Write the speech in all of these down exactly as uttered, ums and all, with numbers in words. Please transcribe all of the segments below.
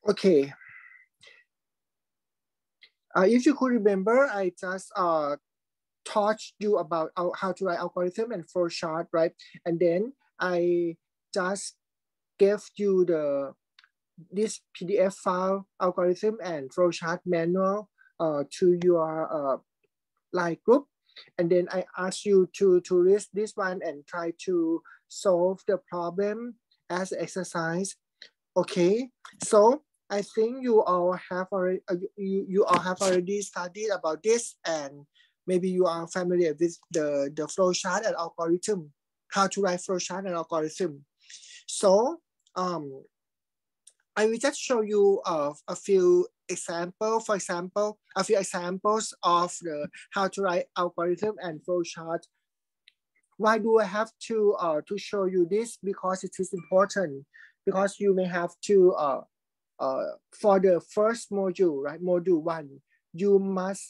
Okay. Uh, if you could remember, I just uh, taught you about uh, how to write algorithm and flow chart, right? And then I just gave you the this P D F file algorithm and flow chart manual uh, to your uh, Line group. And then I ask you to, to read this one and try to solve the problem as an exercise. Okay, so I think you all have already uh, you, you all have already studied about this, and maybe you are familiar with the, the flow chart and algorithm, how to write flow chart and algorithm. So um, I will just show you uh, a few example. For example, a few examples of the how to write algorithm and flow chart. Why do I have to uh, to show you this? Because it is important. Because you may have to uh, uh, for the first module, right? Module one, you must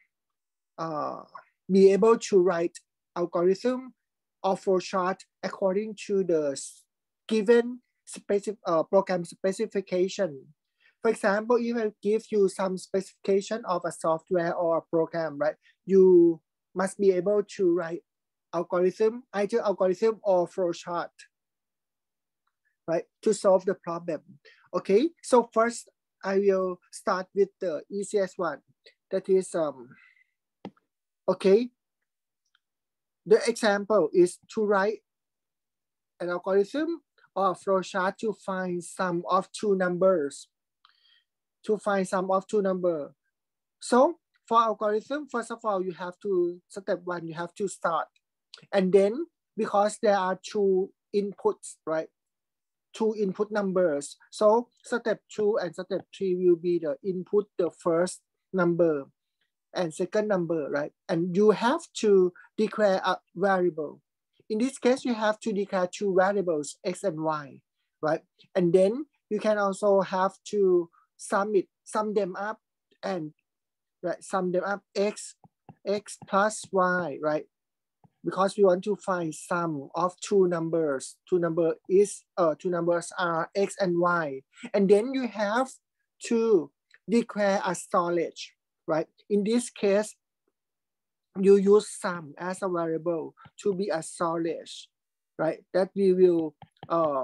uh, be able to write algorithm or flow chart according to the given specific uh, program specification. For example, if I give you some specification of a software or a program, right? You must be able to write algorithm, either algorithm or flow chart, right? To solve the problem. Okay, so first I will start with the easiest one. That is, um, okay, the example is to write an algorithm or a flow chart to find sum of two numbers. To find sum of two numbers. So for algorithm, first of all, you have to, step one, you have to start. And then because there are two inputs, right? Two input numbers. So step two and step three will be the input, the first number and second number, right? And you have to declare a variable. In this case, you have to declare two variables, x and y, right? And then you can also have to sum it, sum them up and right, sum them up, x, x plus y, right? Because we want to find sum of two numbers. Two number is uh two numbers are x and y. And then you have to declare a storage, right? In this case, you use sum as a variable to be a storage, right? That we will uh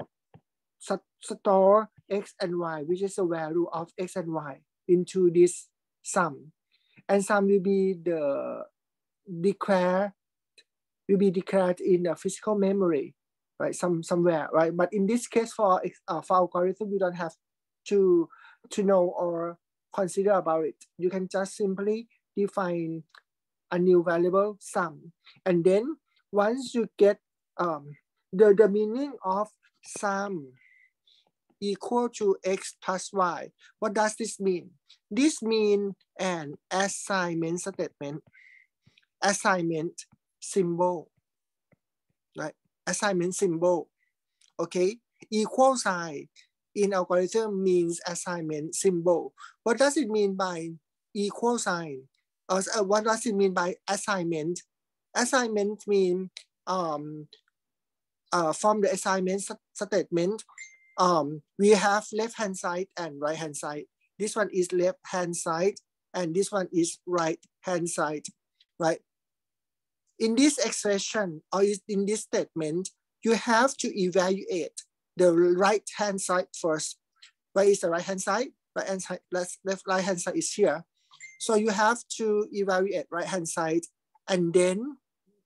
store x and y, which is the value of x and y into this sum. And sum will be the declare will be declared in the physical memory, right? Some somewhere, right? But in this case, for uh, for algorithm, you don't have to to know or consider about it. You can just simply define a new variable sum, and then once you get um, the the meaning of sum equal to x plus y, what does this mean? This means an assignment statement, assignment symbol, right? Assignment symbol, okay? Equal sign in algorithm means assignment symbol. What does it mean by equal sign? Uh, what does it mean by assignment? Assignment means um, uh, from the assignment statement, um, we have left hand side and right hand side. This one is left hand side and this one is right hand side, right? In this expression or in this statement, you have to evaluate the right hand side first. Where is the right hand side? Right hand side, left, left right hand side is here. So you have to evaluate right hand side, and then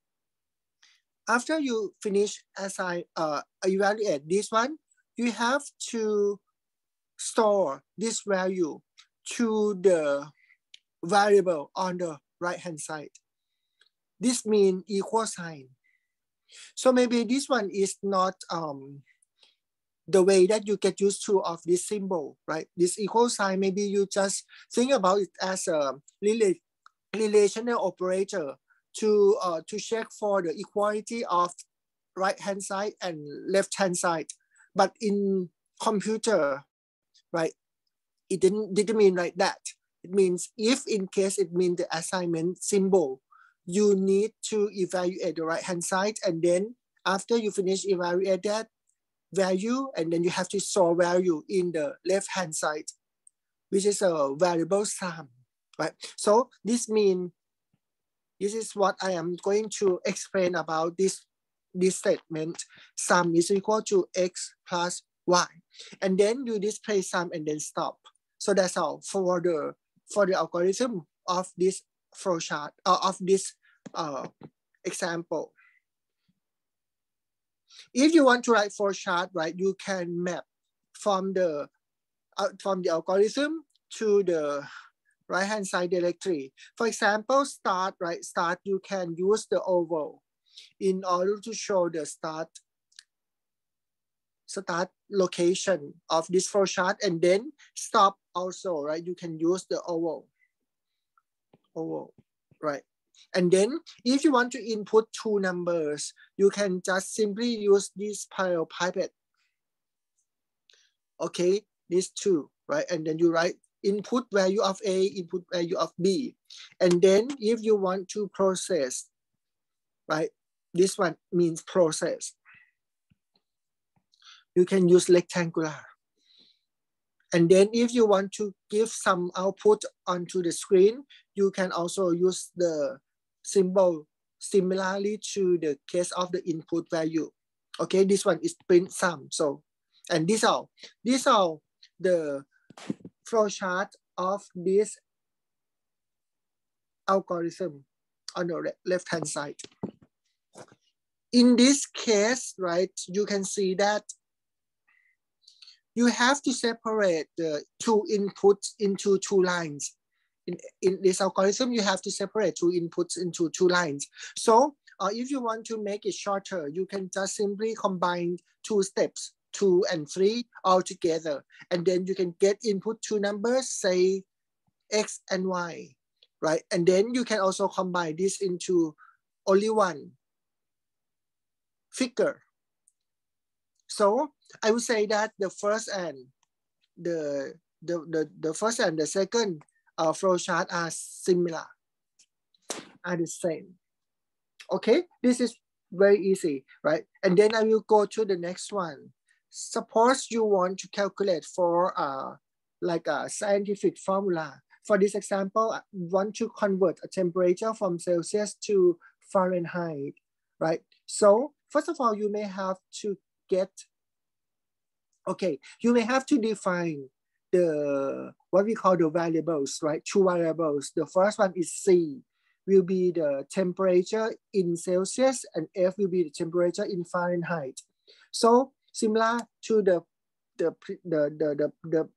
after you finish assign uh, evaluate this one, you have to store this value to the variable on the right hand side. This means equal sign. So maybe this one is not um, the way that you get used to of this symbol, right? This equal sign, maybe you just think about it as a relational operator to, uh, to check for the equality of right hand side and left hand side. But in computer, right, it didn't, didn't mean like that. It means if in case it means the assignment symbol, you need to evaluate the right hand side, and then after you finish evaluate that, value, and then you have to store value in the left hand side, which is a variable sum, right? So this means this is what I am going to explain about this, this statement. Sum is equal to x plus y. And then you display sum and then stop. So that's all for the, for the algorithm of this flowchart, uh, of this uh, example. If you want to write flowchart, right, you can map from the, uh, from the algorithm to the right hand side directly. For example, start, right? Start, you can use the oval in order to show the start, start location of this flowchart, and then stop also, right? You can use the oval, oval, right? And then if you want to input two numbers, you can just simply use this parallelepiped. Okay, these two, right? And then you write input value of A, input value of B. And then if you want to process, right? This one means process. You can use rectangular. And then if you want to give some output onto the screen, you can also use the symbol similarly to the case of the input value. Okay, this one is print sum. So, and these are, these are the flowchart of this algorithm on the left hand side. In this case, right, you can see that you have to separate the two inputs into two lines. In, in this algorithm, you have to separate two inputs into two lines. So uh, if you want to make it shorter, you can just simply combine two steps, two and three all together. And then you can get input two numbers, say X and Y, right? And then you can also combine this into only one figure. So I would say that the first and the the the, the first and the second uh, flowchart are similar, are the same. Okay, this is very easy, right? And then I will go to the next one. Suppose you want to calculate for uh, like a scientific formula. For this example, I want to convert a temperature from Celsius to Fahrenheit, right? So first of all, you may have to get, okay, you may have to define the, what we call the variables, right? Two variables. The first one is C, will be the temperature in Celsius, and F will be the temperature in Fahrenheit. So similar to the, the, the, the, the, the,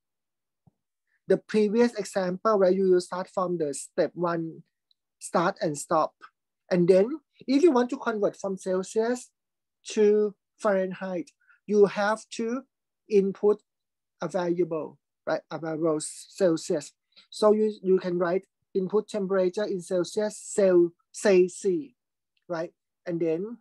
the previous example where you start from the step one, start and stop. And then if you want to convert from Celsius to Fahrenheit, you have to input a variable, right? A variable Celsius. So you, you can write input temperature in Celsius, cell, say C, right? And then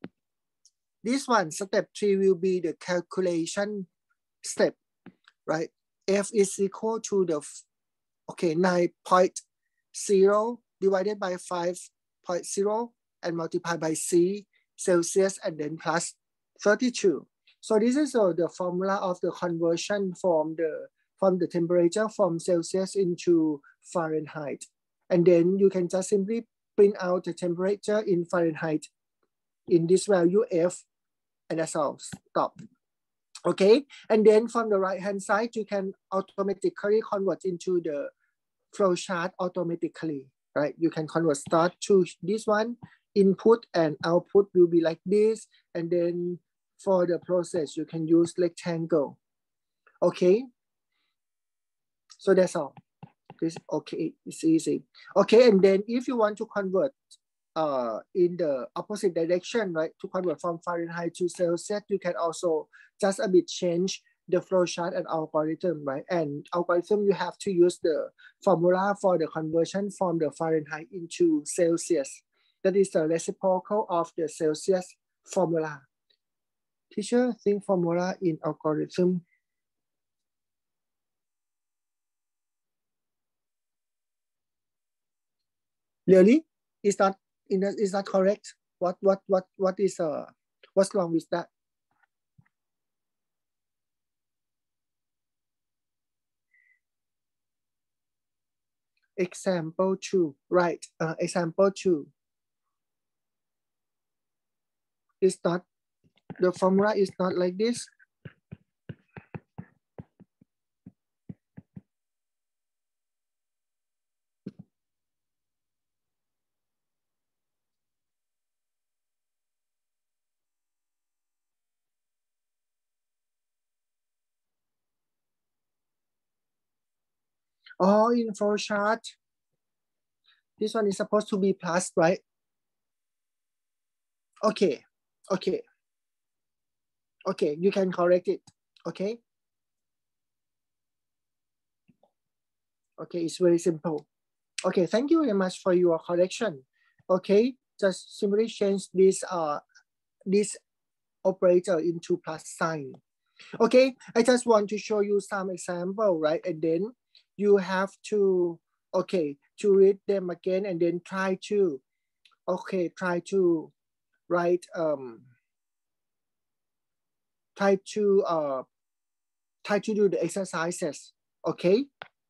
this one, step three, will be the calculation step, right? F is equal to the, okay, nine point zero divided by five point zero and multiplied by C, Celsius, and then plus thirty-two. So this is uh, the formula of the conversion from the, from the temperature from Celsius into Fahrenheit. And then you can just simply print out the temperature in Fahrenheit in this value F, and that's all, stop. Okay, and then from the right hand side, you can automatically convert into the flowchart automatically, right? You can convert start to this one, input and output will be like this, and then for the process, you can use rectangle. Okay, so that's all. This, okay, it's easy. Okay, and then if you want to convert uh, in the opposite direction, right, to convert from Fahrenheit to Celsius, you can also just a bit change the flowchart and algorithm, right? And algorithm, you have to use the formula for the conversion from the Fahrenheit into Celsius. That is the reciprocal of the Celsius formula. Teacher, think formula in algorithm. Really? Is that is that correct? What what what what is uh what's wrong with that? Example two, right? Uh, example two is not, the formula is not like this. Oh, in flow chart, this one is supposed to be plus, right? Okay, okay, okay, you can correct it, okay? Okay, it's very simple. Okay, thank you very much for your correction. Okay, just simply change this uh this operator into plus sign. Okay, I just want to show you some example, right? And then you have to, okay, to read them again and then try to, okay, try to write, um, try to, uh, try to do the exercises, okay?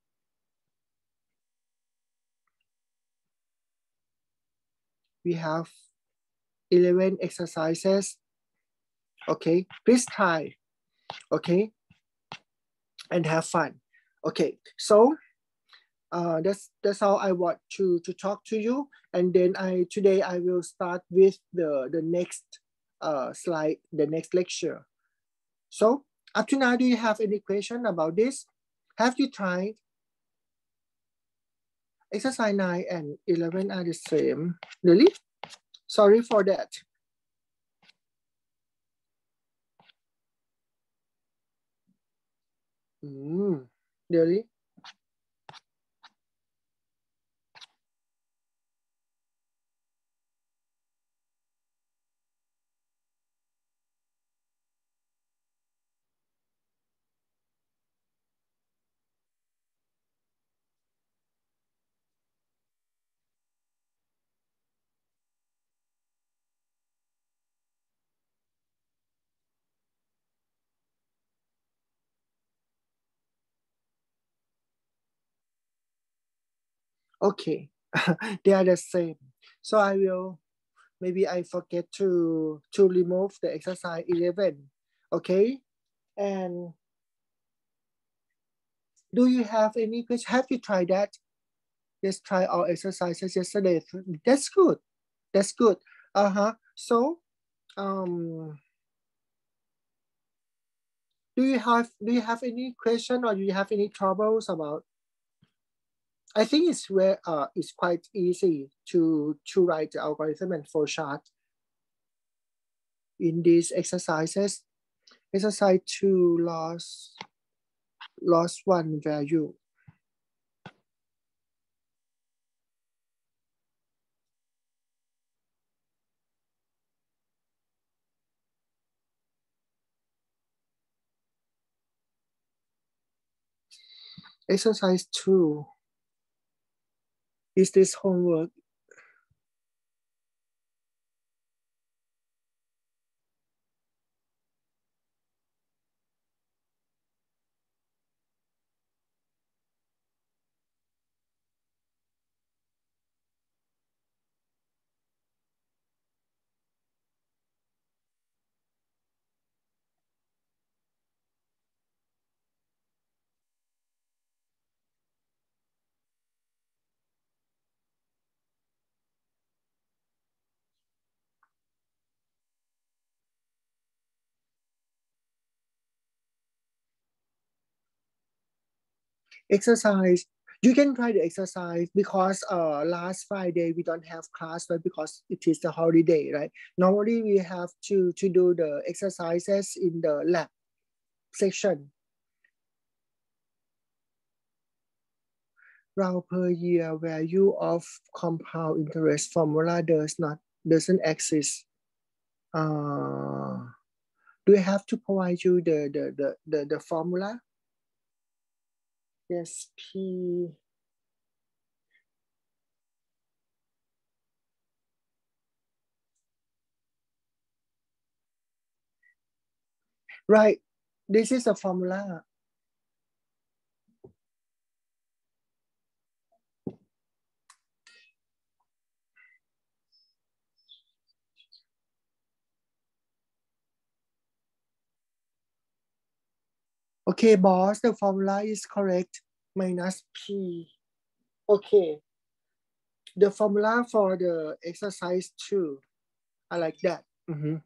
We have eleven exercises, okay? Please try, okay? And have fun. Okay, so uh, that's that's all I want to to talk to you. And then I today I will start with the the next uh, slide, the next lecture. So up to now, do you have any question about this? Have you tried? Exercise nine and eleven are the same. Really? Sorry for that. Mm, really? Okay. They are the same. So I will, maybe I forget to to remove the exercise eleven. Okay. And do you have any question? Have you tried that? Just try our exercises yesterday. That's good. That's good. Uh-huh. So um do you have do you have any question or do you have any troubles about? I think it's where uh it's quite easy to to write the algorithm and flow chart in these exercises. Exercise two loss loss one value. Exercise two is this homework. Exercise, you can try the exercise because uh last Friday we don't have class, right? Because it is the holiday, right? Normally we have to to do the exercises in the lab section. Round per year value of compound interest formula does not doesn't exist. Uh, do I have to provide you the the the the, the formula? Yes, P. Right. This is a formula. Okay, boss, the formula is correct. Minus P. Okay. The formula for the exercise two. I like that. Mm-hmm.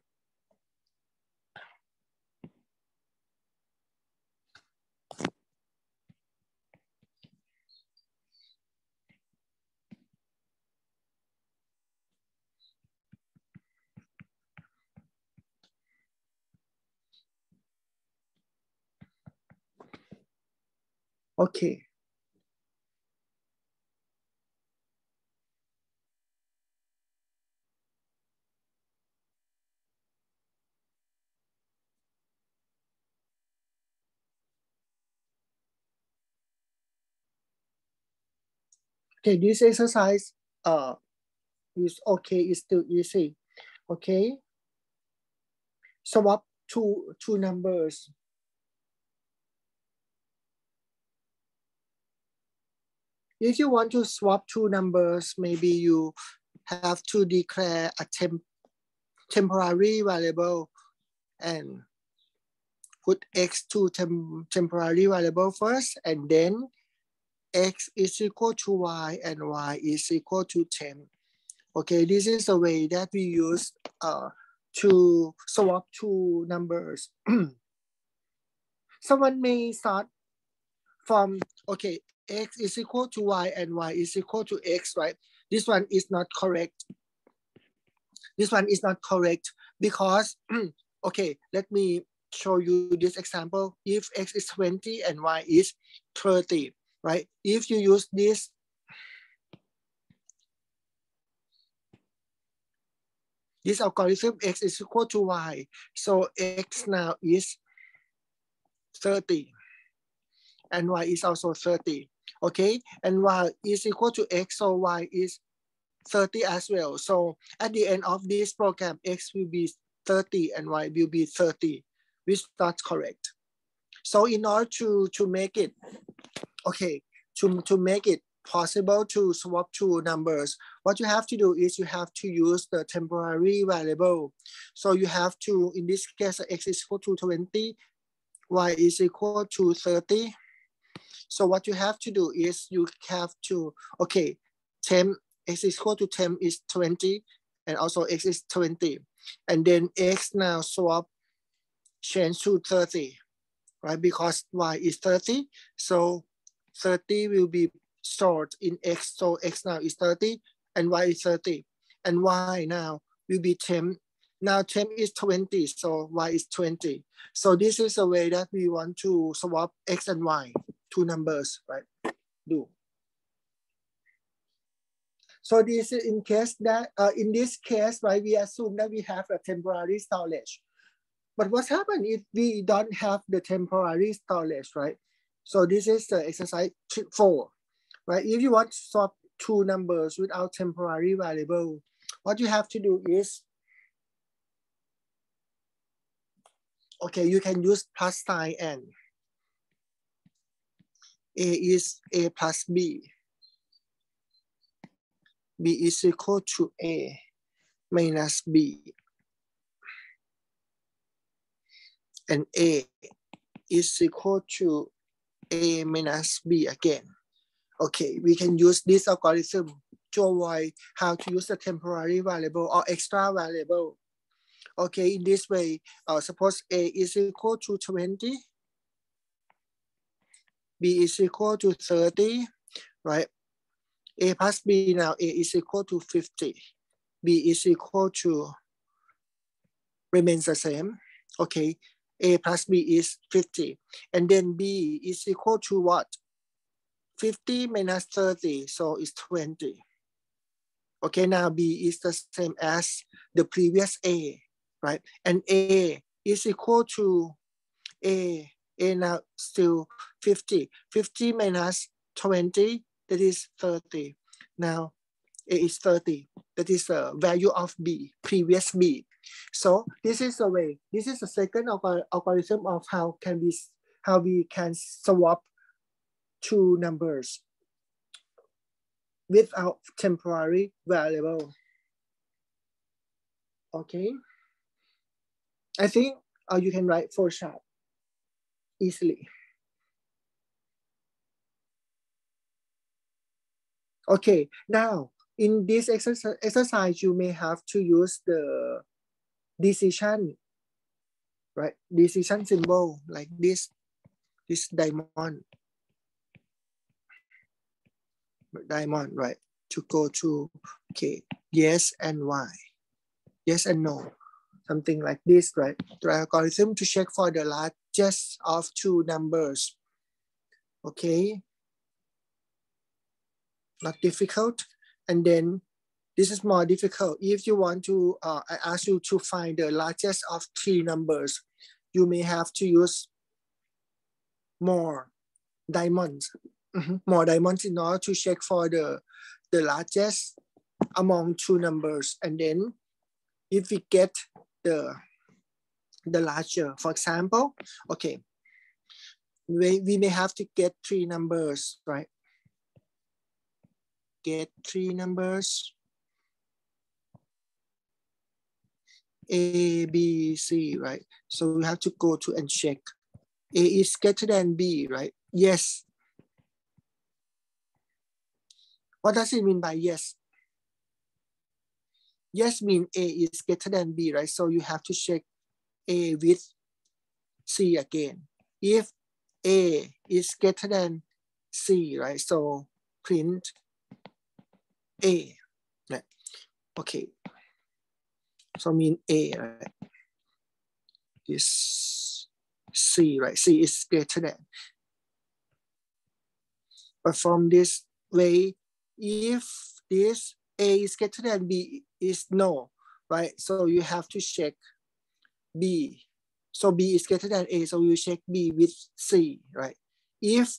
Okay. Okay, this exercise uh is okay, it's still easy. Okay. Swap two two numbers. If you want to swap two numbers, maybe you have to declare a temp temporary variable and put x to tem temporary variable first, and then x is equal to y and y is equal to temp. Okay, this is the way that we use uh, to swap two numbers. Someone may start from, okay, x is equal to y and y is equal to x, right? This one is not correct. This one is not correct because, okay, let me show you this example. If x is twenty and y is thirty, right? If you use this, this algorithm, x is equal to y. So x now is thirty and y is also thirty, okay? And y is equal to x, so y is thirty as well. So at the end of this program, x will be thirty and y will be thirty, which is not correct. So in order to, to make it, okay, to, to make it possible to swap two numbers, what you have to do is you have to use the temporary variable. So you have to, in this case, x is equal to twenty, y is equal to thirty. So what you have to do is you have to, okay, temp, x is equal to temp is twenty, and also x is twenty. And then x now swap, change to thirty, right? Because y is thirty, so thirty will be stored in x, so x now is thirty, and y is thirty. And y now will be temp. Now temp is twenty, so y is twenty. So this is a way that we want to swap x and y, two numbers, right? Do. So this is in case that, uh, in this case, right, we assume that we have a temporary storage. But what's happened if we don't have the temporary storage, right? So this is the exercise four, right? If you want to swap two numbers without temporary variable, what you have to do is, okay, you can use plus sign and A is A plus B. B is equal to A minus B. And A is equal to A minus B again. Okay, we can use this algorithm to avoid how to use a temporary variable or extra variable. Okay, in this way, uh, suppose A is equal to twenty, B is equal to thirty, right? A plus B now, A is equal to fifty, B is equal to, remains the same. Okay, A plus B is fifty. And then B is equal to what? fifty minus thirty, so it's twenty. Okay, now B is the same as the previous A, right? And A is equal to A, A now still fifty. fifty minus twenty, that is thirty. Now A is thirty. That is the value of B, previous B. So this is the way, this is the second algorithm of how can we, how we can swap two numbers without temporary variable. Okay, I think uh, you can write for sharp. easily. Okay, now in this exercise, exercise, you may have to use the decision, right? Decision symbol like this, this diamond, diamond, right? To go to, okay, yes and why, yes and no, something like this, right? The algorithm to check for the largest of two numbers. Okay, not difficult. And then this is more difficult. If you want to, uh, I ask you to find the largest of three numbers, you may have to use more diamonds, mm-hmm. more diamonds in order to check for the, the largest among two numbers. And then if we get the, the larger, for example, okay, we, we may have to get three numbers, right? Get three numbers, A, B, C, right? So we have to go to and check. A is greater than B, right? Yes. What does it mean by yes? Yes means A is greater than B, right? So you have to check A with C again. If A is greater than C, right? So print A, right? Okay. So mean A, right? Is C, right? C is greater than. But from this way, if this A is greater than B is no, right? So you have to check B. So B is greater than A, so you check B with C, right? If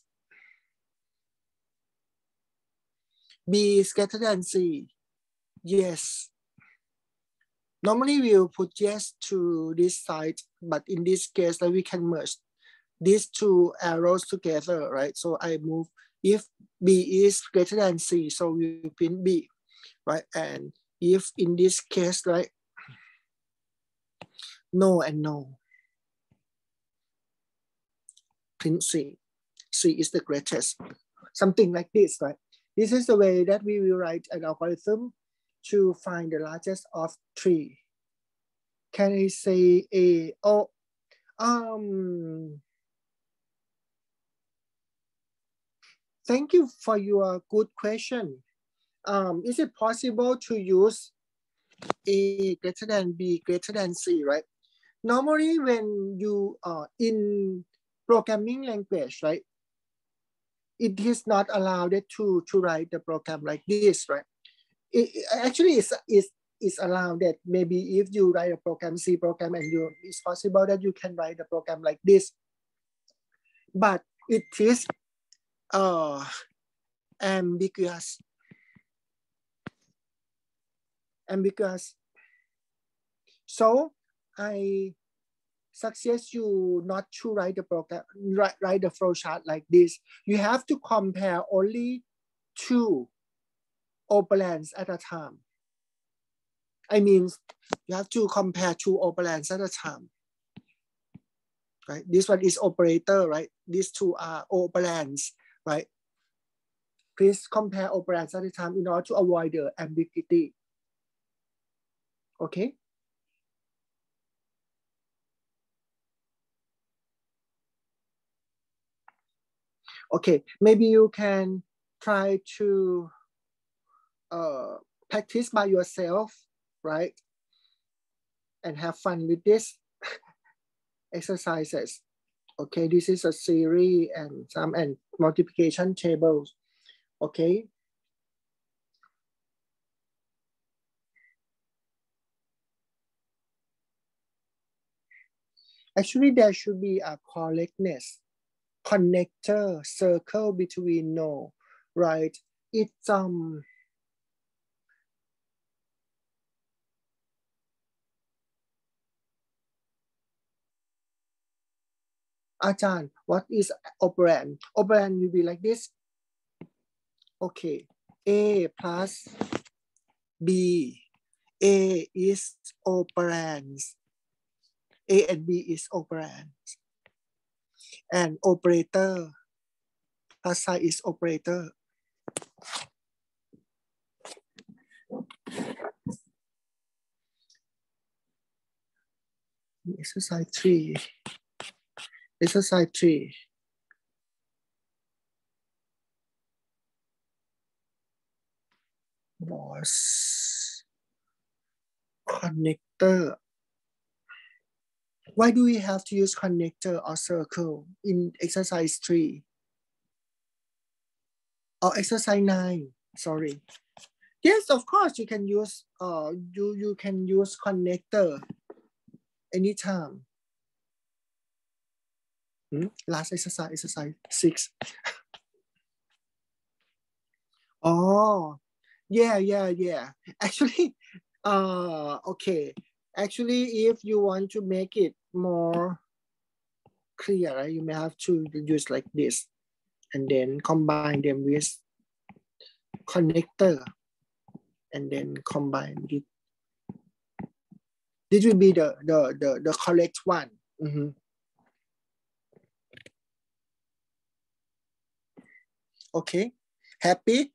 B is greater than C, yes. Normally we'll put yes to this side, but in this case, like we can merge these two arrows together, right? So I move, if B is greater than C, so we print B, right? And if in this case, right, no and no, print C. C is the greatest, something like this, right? This is the way that we will write an algorithm to find the largest of three. Can I say A? Oh, um, thank you for your good question. Um, is it possible to use A greater than B greater than C, right? Normally when you are uh, in programming language, right, it is not allowed to, to write the program like this, right? It, it actually is, is, is allowed that maybe if you write a program, C program, and you, it's possible that you can write a program like this. But it is uh, ambiguous. Ambiguous. So I suggest you not to write the program, write, write the flowchart like this. You have to compare only two operands at a time. I mean, you have to compare two operands at a time. Right? This one is operator, right? These two are operands, right? Please compare operands at a time in order to avoid the ambiguity. Okay? Okay, maybe you can try to uh, practice by yourself, right? And have fun with this exercises. Okay, this is a series and some and multiplication tables. Okay. Actually, there should be a correctness, connector, circle between no, right? It's um Ajahn, what is operand? Operand will be like this. Okay, A plus B. A is operands. A and B is operands. and operator. Plus sign is operator. Exercise three. Exercise three. Was connector. Why do we have to use connector or circle in exercise three? Or exercise nine, sorry. Yes, of course, you can use uh you you can use connector anytime. Hmm? Last exercise, exercise six. Oh, yeah, yeah, yeah. Actually, uh, okay. Actually, if you want to make it more clear, right, you may have to use like this, and then combine them with connector, and then combine it. This will be the the the, the correct one. Mm-hmm. Okay, happy.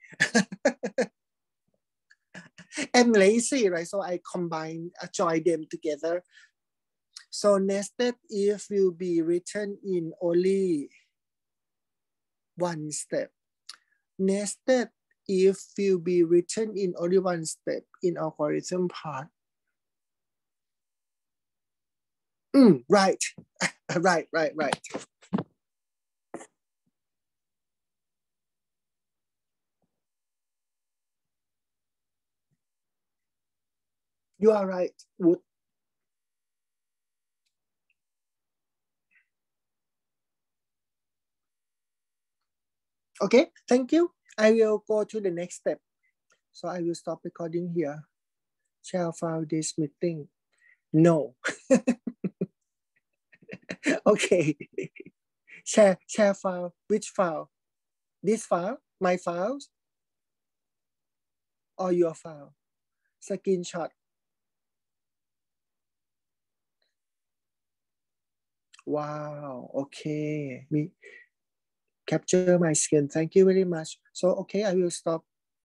I'm lazy, right? So I combine, I join them together. So nested if will be written in only one step. Nested if will be written in only one step in algorithm part. Mm, right, right, right, right. You are right, Wood. Okay, thank you. I will go to the next step. So I will stop recording here. Shall file this meeting? No. Okay. Share, share file. Which file? This file? My files? Or your file? Screenshot. Wow. Okay. Me capture my screen. Thank you very much. So, okay, I will stop